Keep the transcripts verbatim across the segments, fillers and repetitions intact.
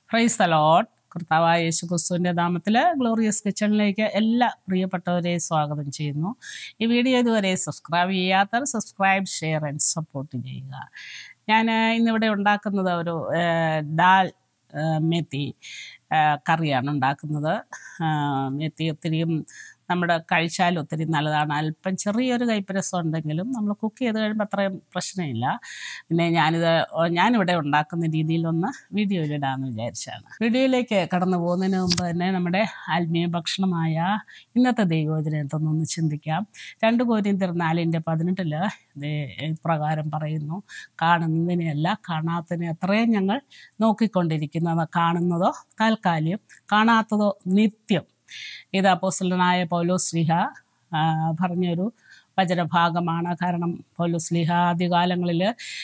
Praise the Lord. കർത്താവായ യേശുക്രിസ്തുവിൻ്റെ നാമത്തിൽ ഗ്ലോറിയസ് കിച്ചണിലേക്ക് എല്ലാ പ്രിയപ്പെട്ടവരെയും സ്വാഗതം ചെയ്യുന്നു. ഈ വീഡിയോ ഇതുവരെ സബ്സ്ക്രൈബ് ചെയ്യാത്തവർ സബ്സ്ക്രൈബ്, ഷെയർ ആൻഡ് സപ്പോർട്ട് ചെയ്യുക. ഞാൻ ഇന്നിവിടെ ഉണ്ടാക്കുന്നത് ഒരു ദാൽ മെത്തി കറിയാണ് ഉണ്ടാക്കുന്നത്. മെത്തി ഒത്തിരിയും നമ്മുടെ കഴിച്ചാൽ ഒത്തിരി നല്ലതാണ്. അല്പം ചെറിയൊരു കൈപ്പരസം ഉണ്ടെങ്കിലും നമ്മൾ കുക്ക് ചെയ്ത് കഴിയുമ്പോൾ അത്രയും പ്രശ്നമില്ല. പിന്നെ ഞാനിത് ഞാനിവിടെ ഉണ്ടാക്കുന്ന രീതിയിലൊന്ന് വീഡിയോയിലിടാമെന്ന് വിചാരിച്ചാണ്. വീഡിയോയിലേക്ക് കടന്നു പോകുന്നതിന് മുമ്പ് തന്നെ നമ്മുടെ ആത്മീയ ഭക്ഷണമായ ഇന്നത്തെ ദൈവവചനം എന്തെന്നൊന്ന് ചിന്തിക്കാം. രണ്ട് കൊരിന്ത്യർ നാലിൻ്റെ പതിനെട്ടില് പ്രകാരം പറയുന്നു, കാണുന്നതിനെയല്ല കാണാത്തതിനെ അത്രയും ഞങ്ങൾ നോക്കിക്കൊണ്ടിരിക്കുന്നത്, കാണുന്നതോ താൽക്കാലികം, കാണാത്തതോ നിത്യം. ഇത് അപ്പോസ്തലനായ പൗലോസ് ശ്ലീഹ പറഞ്ഞൊരു വചനഭാഗമാണ്. കാരണം പൗലോസ് ശ്ലീഹ ആദ്യകാലങ്ങളിൽ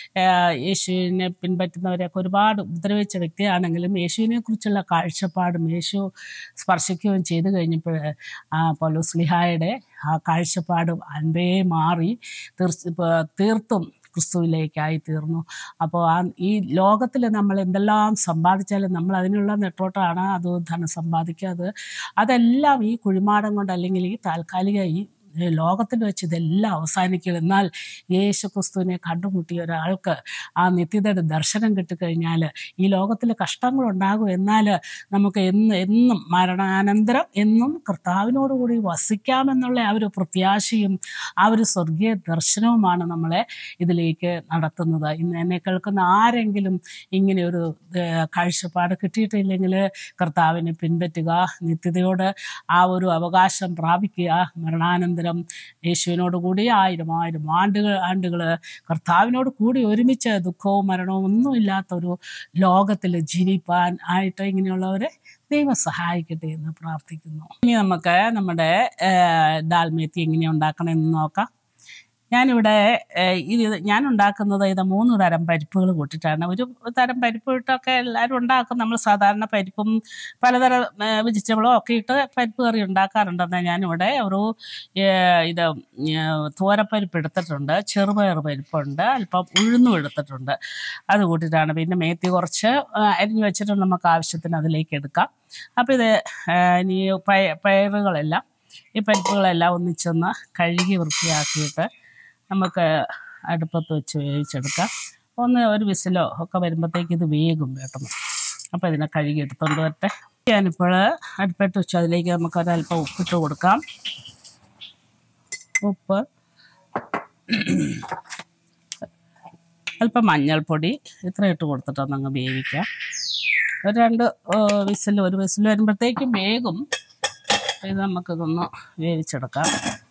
യേശുവിനെ പിൻപറ്റുന്നവരെയൊക്കെ ഒരുപാട് ഉപദ്രവിച്ച വ്യക്തിയാണെങ്കിലും യേശുവിനെ കുറിച്ചുള്ള കാഴ്ചപ്പാടും യേശു സ്പർശിക്കുകയും ചെയ്തു കഴിഞ്ഞപ്പോൾ പൗലോസ് ശ്ലീഹായുടെ ആ കാഴ്ചപ്പാടും അൻപേ മാറി തീർച്ച തീർത്തും ക്രിസ്തുവിലേക്കായി തീർന്നു. അപ്പോൾ ആ ഈ ലോകത്തിൽ നമ്മൾ എന്തെല്ലാം സമ്പാദിച്ചാലും നമ്മൾ അതിനുള്ള നെട്ടോട്ടാണ്, അത് ധനം സമ്പാദിക്കുക, അത് അതെല്ലാം ഈ കുഴിമാടം കൊണ്ട് അല്ലെങ്കിൽ ഈ താൽക്കാലിക ഈ ലോകത്തിൽ വെച്ച് ഇതെല്ലാം അവസാനിക്കും. എന്നാൽ യേശു ക്രിസ്തുവിനെ കണ്ടുമുട്ടിയ ഒരാൾക്ക് ആ നിത്യതയുടെ ദർശനം കിട്ടിക്കഴിഞ്ഞാൽ ഈ ലോകത്തിൽ കഷ്ടങ്ങളുണ്ടാകും, എന്നാൽ നമുക്ക് എന്ന് എന്നും മരണാനന്തരം എന്നും കർത്താവിനോടുകൂടി വസിക്കാമെന്നുള്ള ആ ഒരു പ്രത്യാശയും ആ ഒരു സ്വർഗീയ ദർശനവുമാണ് നമ്മളെ ഇതിലേക്ക് നടത്തുന്നത്. ഇന്ന് എന്നെ കേൾക്കുന്ന ആരെങ്കിലും ഇങ്ങനെ ഒരു കാഴ്ചപ്പാട് കിട്ടിയിട്ടില്ലെങ്കിൽ കർത്താവിനെ പിൻപറ്റുക, നിത്യതയോട് ആ ഒരു അവകാശം പ്രാപിക്കുക. മരണാനന്തരം യേശുവിനോട് കൂടി ആയിരം ആയിരം ആണ്ടുകൾ ആണ്ടുകൾ കർത്താവിനോട് കൂടി ഒരുമിച്ച് ദുഃഖവും മരണവും ഒന്നും ഇല്ലാത്തൊരു ലോകത്തിൽ ജീവിപ്പാൻ ആയിട്ട് ഇങ്ങനെയുള്ളവരെ ദൈവം സഹായിക്കട്ടെ എന്ന് പ്രാർത്ഥിക്കുന്നു. ഇനി നമുക്ക് നമ്മുടെ ദാൽ മെത്തി എങ്ങനെ ഉണ്ടാക്കണമെന്ന് നോക്കാം. ഞാനിവിടെ ഇത് ഞാൻ ഉണ്ടാക്കുന്നത് ഇത് മൂന്ന് തരം പരിപ്പുകൾ കൂട്ടിയിട്ടാണ്. ഒരു തരം പരിപ്പ് ഇട്ടൊക്കെ എല്ലാവരും ഉണ്ടാക്കും. നമ്മൾ സാധാരണ പരിപ്പും പലതരം വെജിറ്റബിളും ഒക്കെ ഇട്ട് പരിപ്പ് കറി ഉണ്ടാക്കാറുണ്ടെന്ന്. ഞാനിവിടെ ഒരു ഇത് തോരപ്പരിപ്പ് എടുത്തിട്ടുണ്ട്, ചെറുപയർ പരിപ്പുണ്ട്, അല്പം ഉഴുന്നും എടുത്തിട്ടുണ്ട്, അത് കൂട്ടിയിട്ടാണ്. പിന്നെ മേത്തി കുറച്ച് അരിഞ്ഞു വെച്ചിട്ട് നമുക്ക് ആവശ്യത്തിന് അതിലേക്ക് എടുക്കാം. അപ്പോൾ ഇത് ഇനി പയ പയറുകളെല്ലാം ഈ പരിപ്പുകളെല്ലാം ഒന്നിച്ചൊന്ന് കഴുകി വൃത്തിയാക്കിയിട്ട് നമുക്ക് അടുപ്പത്ത് വെച്ച് വേവിച്ചെടുക്കാം. ഒന്ന് ഒരു വിസിലോ ഒക്കെ വരുമ്പോഴത്തേക്ക് ഇത് വേഗം വേട്ടണം. അപ്പോൾ ഇതിനെ കഴുകി എടുത്തുകൊണ്ട് വരട്ടെ. ഞാനിപ്പോൾ അടുപ്പത്ത് വെച്ച് അതിലേക്ക് നമുക്ക് ഒരല്പം ഉപ്പിട്ട് കൊടുക്കാം. ഉപ്പ്, അല്പം മഞ്ഞൾപ്പൊടി, ഇത്ര ഇട്ട് കൊടുത്തിട്ടൊന്നങ്ങ് വേവിക്കാം. ഒരു രണ്ട് വിസിൽ ഒരു വിസിൽ വരുമ്പോഴത്തേക്കും വേഗം ഇത് നമുക്കിതൊന്ന് വേവിച്ചെടുക്കാം.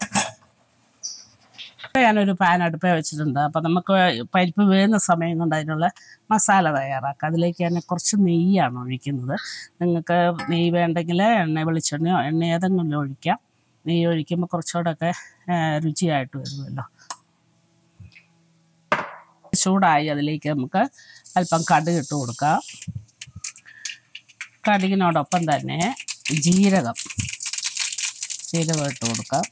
ഞാനൊരു പാൻ അടുപ്പേ വെച്ചിട്ടുണ്ട്. അപ്പോൾ നമുക്ക് പരിപ്പ് വേകുന്ന സമയം കൊണ്ട് അതിനുള്ള മസാല തയ്യാറാക്കാം. അതിലേക്ക് ഞാൻ കുറച്ച് നെയ്യാണ് ഒഴിക്കുന്നത്. നിങ്ങൾക്ക് നെയ്യ് വേണ്ടെങ്കിൽ എണ്ണ വെളിച്ചെണ്ണയോ എണ്ണ ഏതെങ്കിലും ഒഴിക്കാം. നെയ്യ് ഒഴിക്കുമ്പോൾ കുറച്ചുകൂടെയൊക്കെ രുചിയായിട്ട് വരുമല്ലോ. ചൂടായി അതിലേക്ക് നമുക്ക് അല്പം കടുക് ഇട്ട് കൊടുക്കാം. കടുകിനോടൊപ്പം തന്നെ ജീരകം ജീരകം ഇട്ട് കൊടുക്കാം.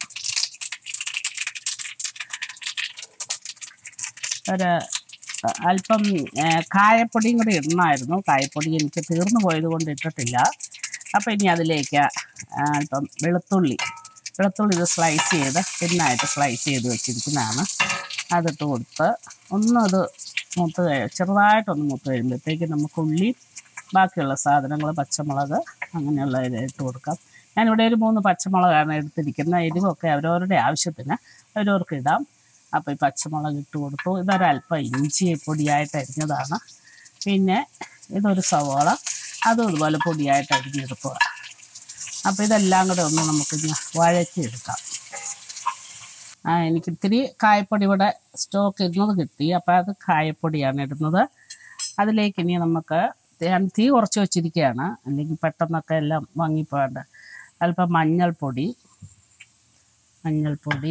ഒരു അല്പം കായപ്പൊടിയും കൂടി ഇടണമായിരുന്നു. കായപ്പൊടി എനിക്ക് തീർന്നു പോയത് കൊണ്ട് ഇട്ടിട്ടില്ല. അപ്പോൾ ഇനി അതിലേക്ക് അല്പം വെളുത്തുള്ളി വെളുത്തുള്ളി ഇത് സ്ലൈസ് ചെയ്ത് തിന്നായിട്ട് സ്ലൈസ് ചെയ്ത് വെച്ചിരിക്കുന്നതാണ്. അതിട്ട് കൊടുത്ത് ഒന്നത് മൂത്ത് ചെറുതായിട്ടൊന്ന് മൂത്ത് കഴിയുമ്പോഴത്തേക്ക് നമുക്ക് ഉള്ളി, ബാക്കിയുള്ള സാധനങ്ങൾ പച്ചമുളക് അങ്ങനെയുള്ള ഇത് ഇട്ട് കൊടുക്കാം. ഞാനിവിടെ ഒരു മൂന്ന് പച്ചമുളകാണ് എടുത്തിരിക്കുന്നത്. എരിവൊക്കെ അവരവരുടെ ആവശ്യത്തിന് അവരവർക്ക് ഇടാം. അപ്പോൾ ഈ പച്ചമുളക് ഇട്ട് കൊടുത്തു. ഇതൊരല്പം ഇഞ്ചി പൊടിയായിട്ട് അരിഞ്ഞതാണ്. പിന്നെ ഇതൊരു സവോള, അതും ഇതുപോലെ പൊടിയായിട്ട് അരിഞ്ഞെടുക്കുക. അപ്പോൾ ഇതെല്ലാം കൂടെ ഒന്ന് നമുക്കിനി വഴറ്റിയെടുക്കാം. എനിക്ക് ഇത്തിരി കായപ്പൊടി ഇവിടെ സ്റ്റോക്ക് ഇടുന്നത് കിട്ടി. അപ്പോൾ അത് കായപ്പൊടിയാണ് ഇടുന്നത്. അതിലേക്ക് ഇനി നമുക്ക് തീ കുറച്ച് വെച്ചിരിക്കുകയാണ്, അല്ലെങ്കിൽ പെട്ടെന്നൊക്കെ എല്ലാം വാങ്ങിപ്പോകേണ്ട. അല്പം മഞ്ഞൾപ്പൊടി മഞ്ഞൾപ്പൊടി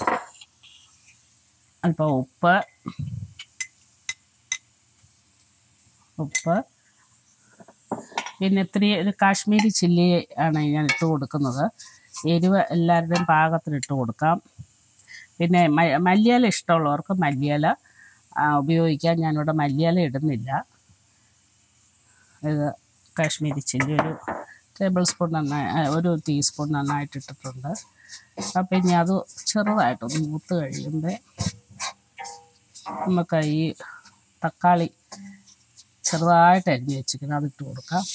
അല്പം ഉപ്പ് ഉപ്പ് പിന്നെ ഇത്തിരി ഒരു കാശ്മീരി ചില്ലി ആണ് ഞാൻ ഇട്ട് കൊടുക്കുന്നത്. എരിവ് എല്ലാവരുടെയും പാകത്തിന് ഇട്ട് കൊടുക്കാം. പിന്നെ മല്ലിയില ഇഷ്ടമുള്ളവർക്ക് മല്ലിയില ഉപയോഗിക്കാം. ഞാനിവിടെ മല്ലിയില ഇടുന്നില്ല. ഇത് കാശ്മീരി ചില്ലി ഒരു ടേബിൾ സ്പൂൺ നന്നായി ഒരു ടീസ്പൂൺ നന്നായിട്ട് ഇട്ടിട്ടുണ്ട്. അപ്പം ഇനി അത് ചെറുതായിട്ടൊന്ന് മൂത്ത് കഴിയുമ്പോൾ നമുക്ക് ഈ തക്കാളി ചെറുതായിട്ട് അരിഞ്ഞ് വെച്ചിരിക്കുന്നത് അതിട്ട് കൊടുക്കാം.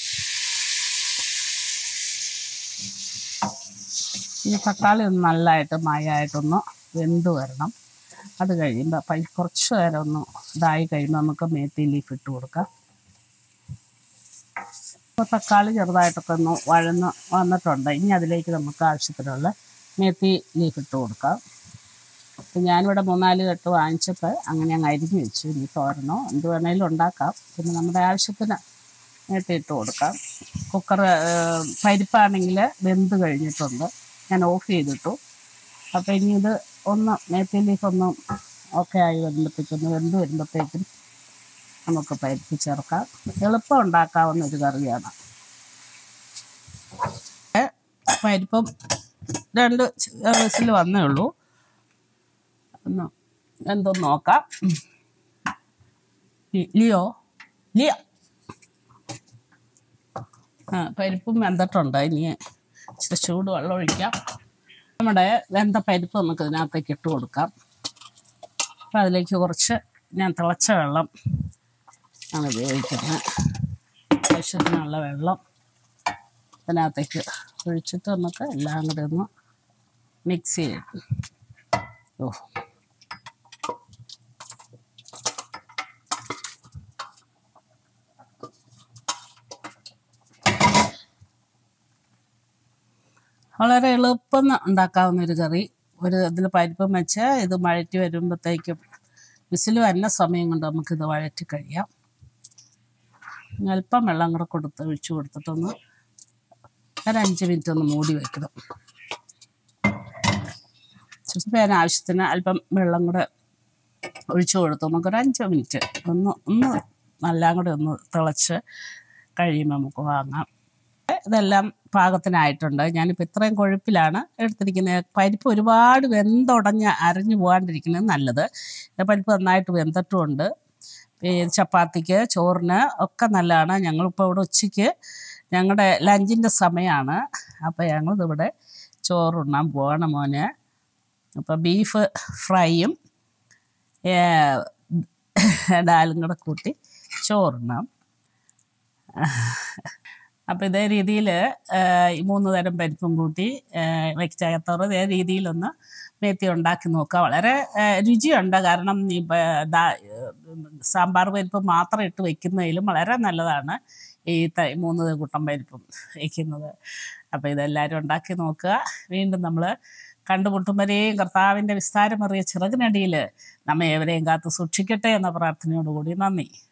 ഈ തക്കാളി ഒന്ന് നല്ലതായിട്ട് മയമായിട്ടൊന്ന് വെന്ത് വരണം. അത് കഴിയുമ്പോൾ അപ്പം കുറച്ച് നേരം ഒന്ന് ഇതായി കഴിയുമ്പോൾ നമുക്ക് മേത്തി ലീഫ് ഇട്ട് കൊടുക്കാം. അപ്പോൾ തക്കാളി ചെറുതായിട്ടൊക്കെ ഒന്ന് വഴന്ന് വന്നിട്ടുണ്ട്. ഇനി അതിലേക്ക് നമുക്ക് ആവശ്യത്തിനുള്ള മേത്തി ലീഫ് ഇട്ട് കൊടുക്കാം. അപ്പം ഞാനിവിടെ മൂന്നാല് കെട്ട് വാങ്ങിച്ചപ്പോൾ അങ്ങനെ അങ്ങ് അരിഞ്ഞ് വെച്ചു. ഇനി തോരനോ എന്ത് വേണേലും ഉണ്ടാക്കാം. പിന്നെ നമ്മുടെ ആവശ്യത്തിന് മേത്തി ഇട്ട് കൊടുക്കാം. കുക്കർ പരിപ്പാണെങ്കിൽ വെന്ത് കഴിഞ്ഞിട്ടുണ്ട്. ഞാൻ ഓഫ് ചെയ്തിട്ടു. അപ്പോൾ ഇനി ഇത് ഒന്ന് മേത്തി ലീഫ് ഒന്ന് ഓക്കെ ആയി വരുമ്പോഴത്തേക്കൊന്ന് വെന്ത് വരുമ്പോഴത്തേക്കും നമുക്ക് പരിപ്പ് ചേർക്കാം. എളുപ്പം ഉണ്ടാക്കാവുന്ന ഒരു കറിയാണ്. പരിപ്പം രണ്ട് വിസിൽ വന്നേ ഉള്ളൂ. ഒന്ന് എന്തൊന്ന് നോക്കാം. ലിയോ ലിയ ആ പരിപ്പും വെന്തിട്ടുണ്ട്. ഇനി ഇച്ചിരി ചൂട് വെള്ളം ഒഴിക്കാം. നമ്മുടെ വെന്ത പരിപ്പ് നമുക്ക് ഇതിനകത്തേക്ക് ഇട്ട് കൊടുക്കാം. അപ്പം അതിലേക്ക് കുറച്ച് ഞാൻ തിളച്ച വെള്ളം ആണ് ഉപയോഗിക്കുന്നത്. ആവശ്യത്തിനുള്ള വെള്ളം അതിനകത്തേക്ക് ഒഴിച്ചിട്ട് നമുക്ക് എല്ലാം കൂടെ ഒന്ന് മിക്സ് ചെയ്യും. ഓ വളരെ എളുപ്പം ഉണ്ടാക്കാവുന്നൊരു കറി. ഒരു ഇതിൽ പരിപ്പും വെച്ച് ഇത് വഴറ്റി വരുമ്പോഴത്തേക്കും വിസിൽ വരുന്ന സമയം കൊണ്ട് നമുക്കിത് വഴറ്റി കഴിയാം. അല്പം വെള്ളം കൂടെ കൊടുത്ത് ഒഴിച്ച് കൊടുത്തിട്ടൊന്ന് ഒരഞ്ച് മിനിറ്റ് ഒന്ന് മൂടി വയ്ക്കണം. ചിലപ്പോൾ ആവശ്യത്തിന് അല്പം വെള്ളം കൂടെ ഒഴിച്ചു കൊടുത്തു നമുക്കൊരു അഞ്ച് മിനിറ്റ് ഒന്ന് ഒന്ന് എല്ലാം കൂടെ ഒന്ന് തിളച്ച് കഴിയുമ്പോൾ നമുക്ക് വാങ്ങാം. ഇതെല്ലാം പാകത്തിനായിട്ടുണ്ട്. ഞാനിപ്പോൾ ഇത്രയും കൊഴുപ്പിലാണ് എടുത്തിരിക്കുന്നത്. പരിപ്പ് ഒരുപാട് വെന്തുടഞ്ഞ് അരഞ്ഞു പോകാണ്ടിരിക്കുന്നത് നല്ലത്. പരിപ്പ് നന്നായിട്ട് വെന്തിട്ടുമുണ്ട്. ചപ്പാത്തിക്ക് ചോറിന് ഒക്കെ നല്ലതാണ്. ഞങ്ങളിപ്പോൾ ഇവിടെ ഉച്ചയ്ക്ക് ഞങ്ങളുടെ ലഞ്ചിൻ്റെ സമയമാണ്. അപ്പോൾ ഞങ്ങളിതിവിടെ ചോറുണ്ണാൻ പോകണം മോന്. അപ്പോൾ ബീഫ് ഫ്രൈയും ഡാലും കൂടെ കൂട്ടി ചോറുണ്ണാം. അപ്പോൾ ഇതേ രീതിയിൽ ഈ മൂന്ന് തരം പരിപ്പും കൂട്ടി വെച്ചകത്തോറ് ഇതേ രീതിയിലൊന്ന് മേത്തി ഉണ്ടാക്കി നോക്കുക. വളരെ രുചിയുണ്ട്. കാരണം ഈ സാമ്പാർ പരിപ്പ് മാത്രം ഇട്ട് വയ്ക്കുന്നതിലും വളരെ നല്ലതാണ് ഈ മൂന്ന് കൂട്ടം പരിപ്പും വയ്ക്കുന്നത്. അപ്പോൾ ഇതെല്ലാവരും ഉണ്ടാക്കി നോക്കുക. വീണ്ടും നമ്മൾ കണ്ടുമുട്ടും വരെയും കർത്താവിൻ്റെ വിസ്താരമേറിയ ചിറകിനടിയിൽ നമ്മെ ഏവരെയും കാത്ത് സൂക്ഷിക്കട്ടെ എന്ന പ്രാർത്ഥനയോടുകൂടി നന്ദി.